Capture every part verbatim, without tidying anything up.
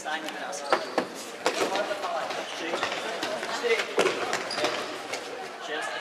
Stáňme nás. Tři, čtyři, pět, šest,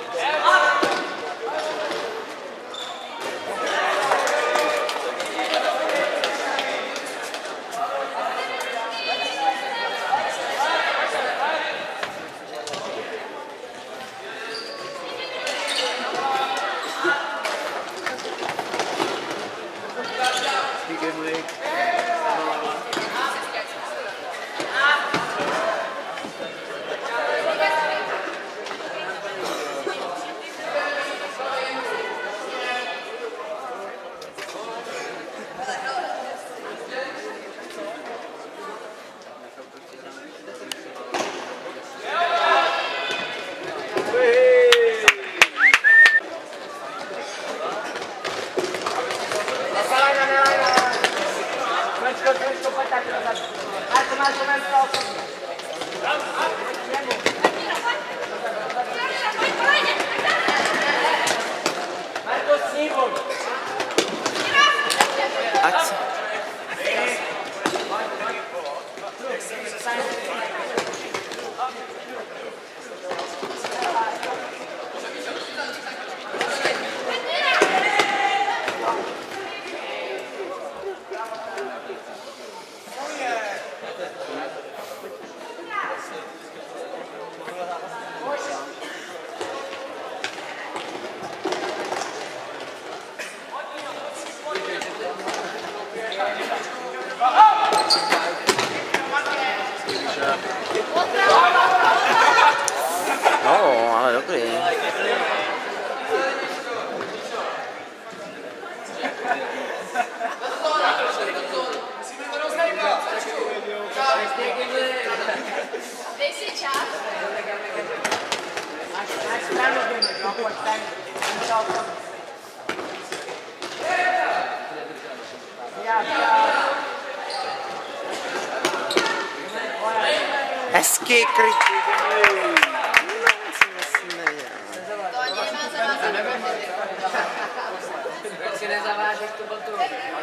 no, ale dobrý. Dej si čas. Hezky krytý. To ani nemá zavázat. Jak si nezavážeš tu botu?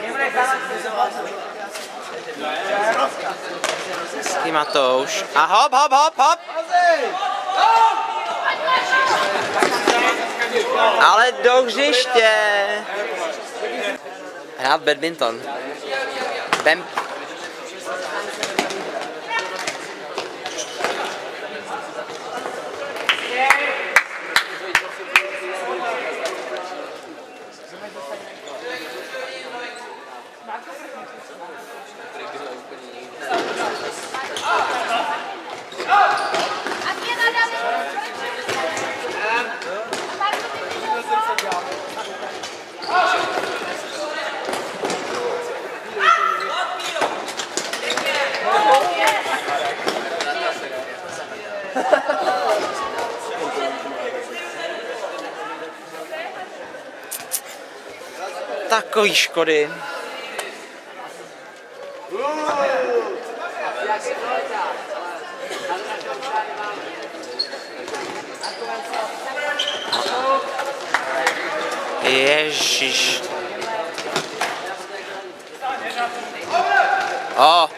Hezký Matouš. A hop, hop, hop, hop. Ale do hřiště. Hrát badminton. Bam. Takový škody. Ježiš. O.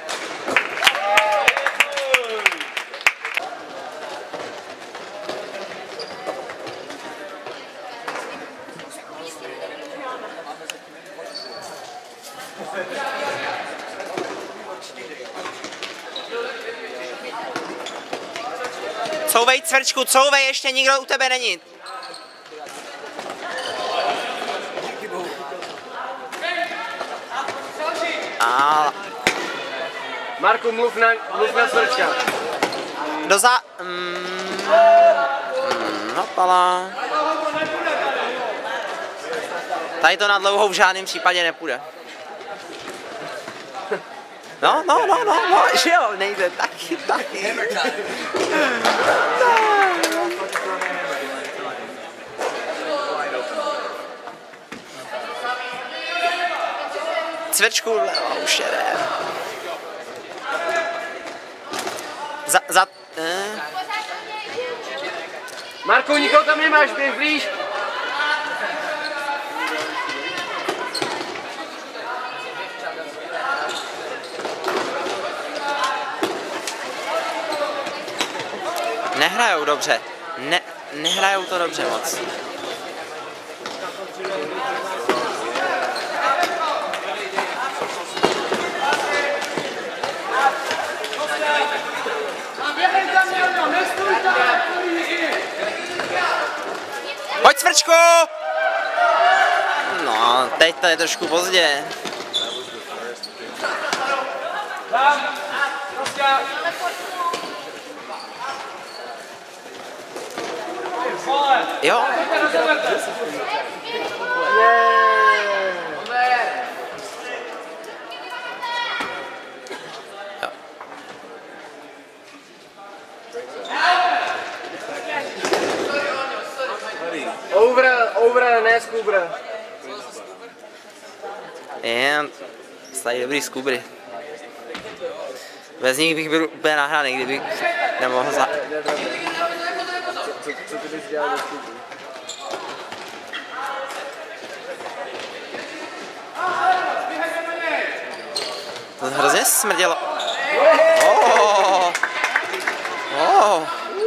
Couvej, Cvrčku, couvej, ještě nikdo u tebe není. A... Marku, mluv na, mluv na Cvrčka. Do za... Mm, mm, no, pala. Tady to na dlouhou v žádném případě nepůjde. No, no, no, no, no, že jo, nejde, taky, taky. Cvrčku, už jede. Za, za, eh. Marku, nikoho tam nemáš, běž blíž. nehrajou dobře. Ne, nehrajou to dobře moc. Pojď, Cvrčku! No, teď to je trošku pozdě. Jo. Over, over, ne skubra. Je, stají dobrý skubry. Bez nich bych byl úplně nahraný, kdybych nemohl za... Co, co ty bys dělal bez skubry? To hrozně smrdělo. Oh. Oh.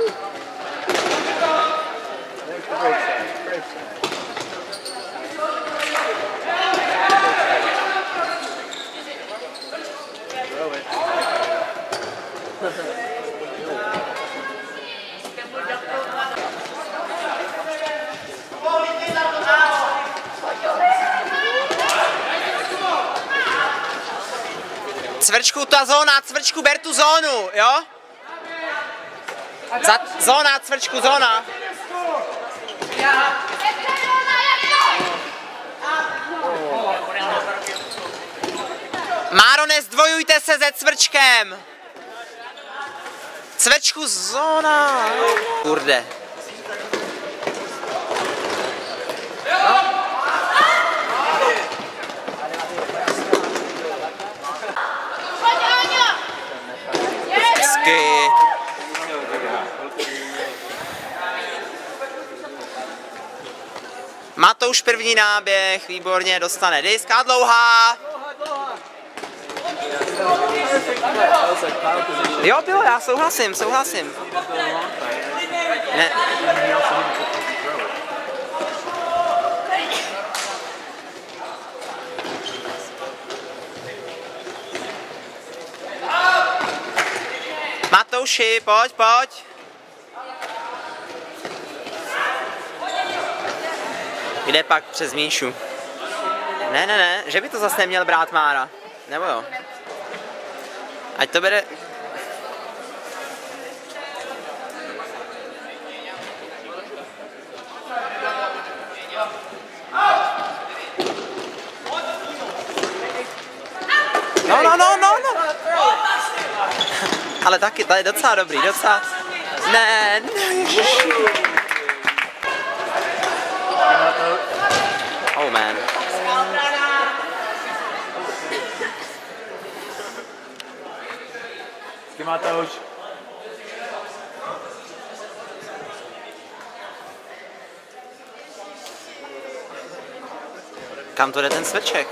Cvrčku, ta zóna, Cvrčku, ber tu zónu, jo? Za, zóna, Cvrčku, zóna. Máro, nezdvojujte se se Cvrčkem. Cvrčku, zóna. Kurde. Hezky. Matouš první náběh, výborně, dostane disk a dlouhá. Jo, bylo, já souhlasím, souhlasím. Ne. Matouši, pojď, pojď. Kde pak přes Míšu? Ne, ne, ne, že by to zase neměl brát Mára. Nebo jo? Ať to bere... No, no, no, no, no. Ale taky, to je docela dobrý, docela... Ne, ne, oh man. Ty máte už. Kam to jde ten Cvrček?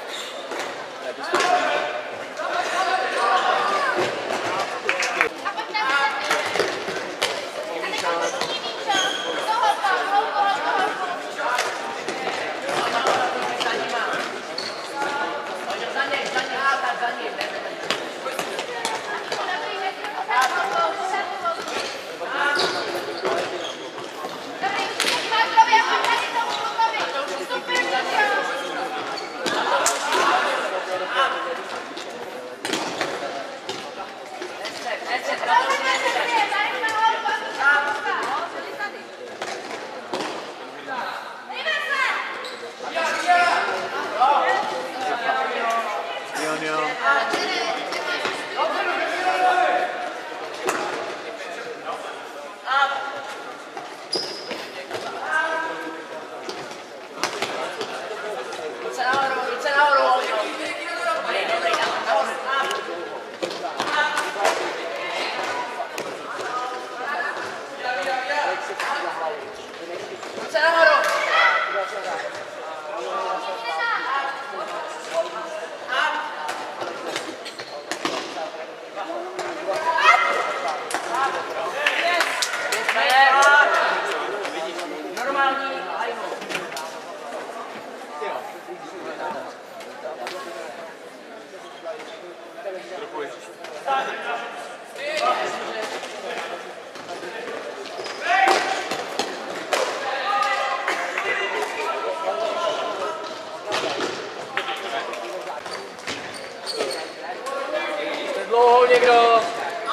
Jste dlouhou někdo.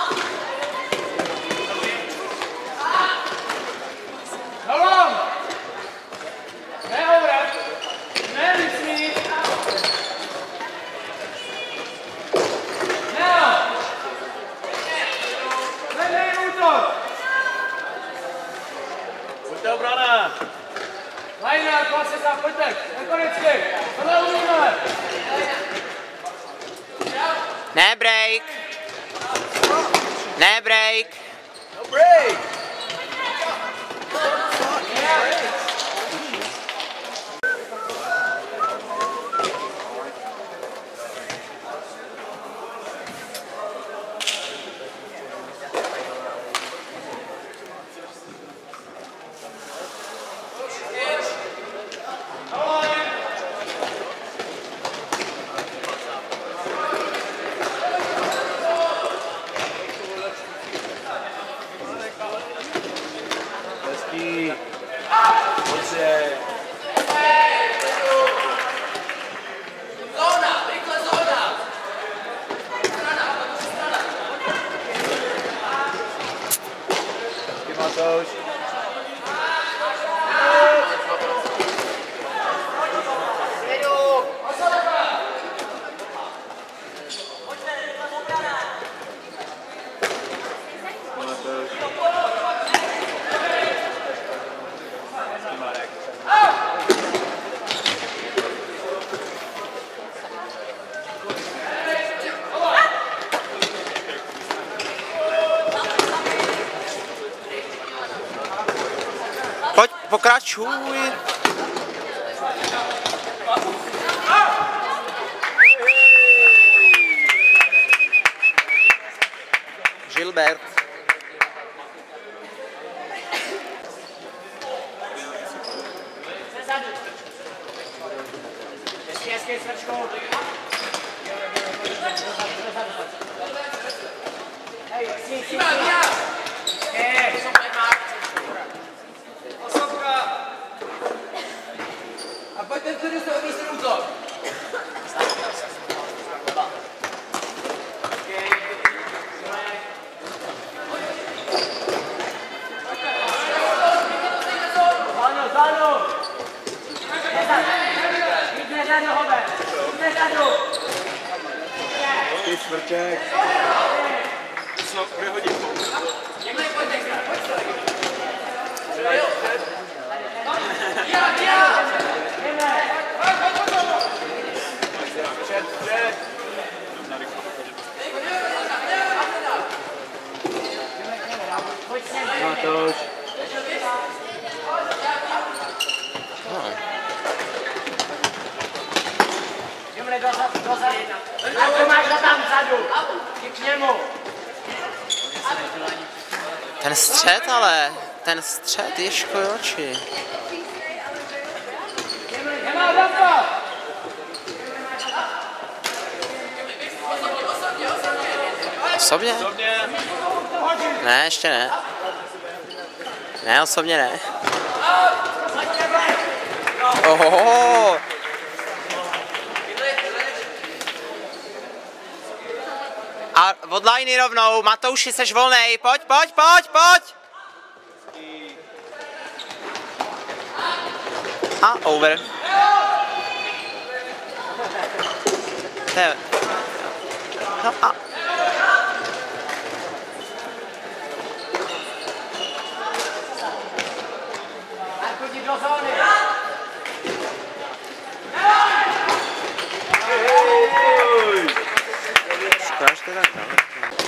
Halom! Ne obrat! Ne lismí! Ne! Vedej útok! Pojďte obrana! Lajna, klase za, pojďte! Nekonečně! Tohle umíme! Ne break. Ne break. No break! Hezký. Dobře. Zóna, rychle zóna. Hezký Matouš. Pojď, pokračuj. Gilbert. Zezadu. Hezky, hezky, svrčkou. Hej, si, si, si. Hej, a pojďte tady se odvísit útok. Záno, záno. Jít nezadu, Hobe. Jít nezadu. Hezký Čtvrček. No, bude hodit. Děkuji, pojďte, pojďte. Já, já. Před, před. Matouš. Jdeme dozad, dozad. A to máš ho tam vzadu. Jdi k němu. Ten střed ale, ten střed Ježko oči. Nemá dampa. Osobně? Ne, ještě ne. Ne, osobně ne. Ohoho. A od liney rovnou, Matouši, seš volnej, pojď, pojď, pojď, pojď! A over. To je... No a... Marku, jdi do zóny. Škoda, že to tak daleko.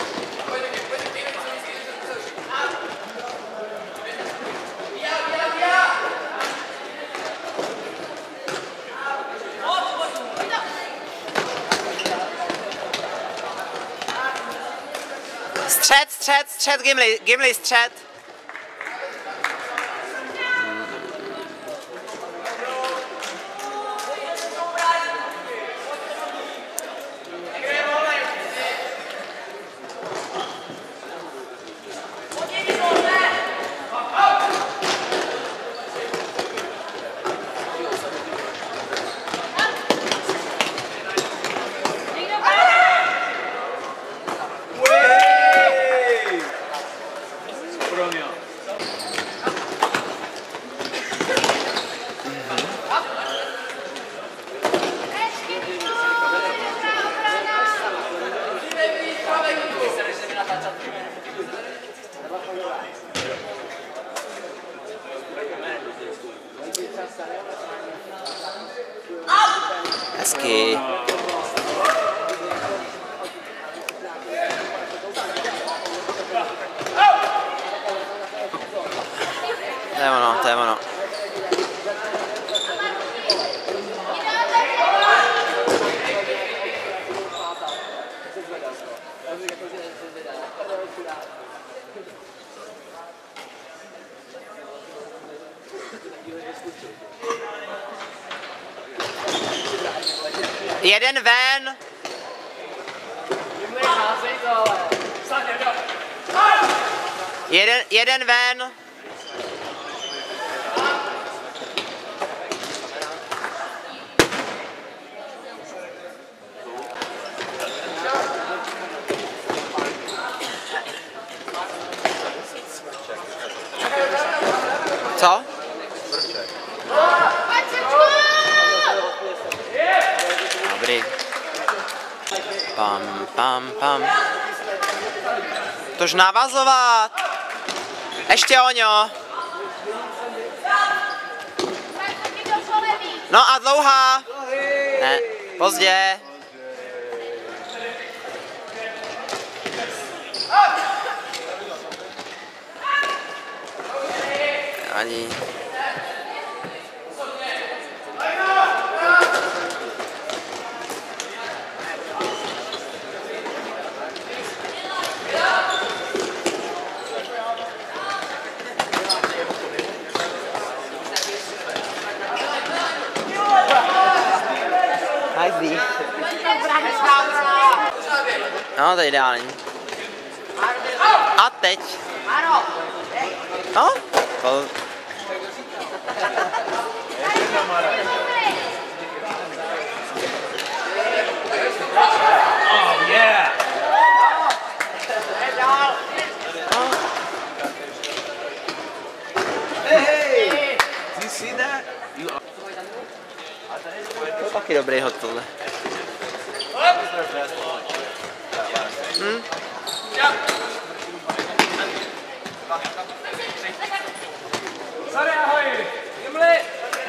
Střed, střed, střed, Gimli, Gimli, střed. Jeden ven. Jeden, jeden ven. Co? Dobrý. Pam, pam, pam. Tož navazovat. Ještě Oňo. No a dlouhá. Ne, pozdě. Ani. Hajzí. No, to je ideální. A teď. No, to... Oh, yeah! Hey! Do you see that? You To je taky dobrý hod tohle. Hm? Sorry, ahoj! Jimli!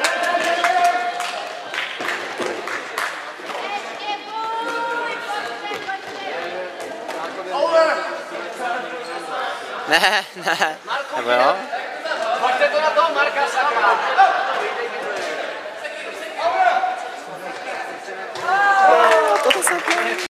Ne, ne. Nebo jo? Pojďte to na toho Marka, sakra. Toto se